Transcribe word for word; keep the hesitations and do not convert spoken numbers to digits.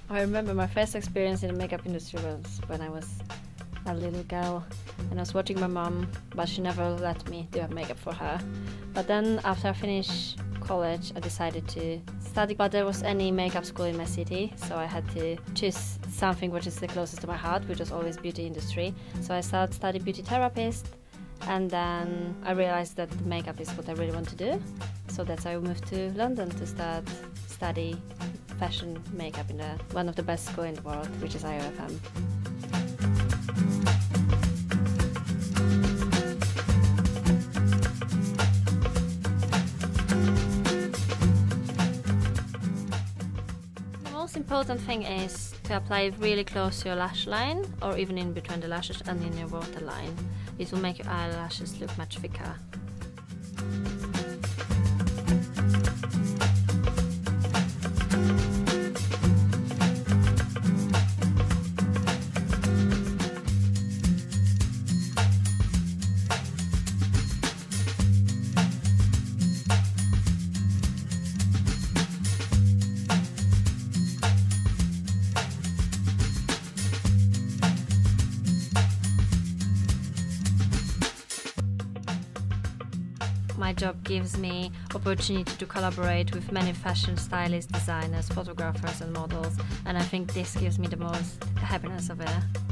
I remember my first experience in the makeup industry was when I was a little girl and I was watching my mom, but she never let me do makeup for her. But then after I finished college, I decided to study, but there was any makeup school in my city, so I had to choose something which is the closest to my heart, which was always beauty industry. So I started studying beauty therapist, and then I realized that makeup is what I really want to do. So that's why I moved to London to start study fashion makeup in the, one of the best schools in the world, which is I O F M. The most important thing is to apply really close to your lash line, or even in between the lashes and in your waterline. It will make your eyelashes look much thicker. My job gives me opportunity to collaborate with many fashion stylists, designers, photographers and models, and I think this gives me the most happiness of it.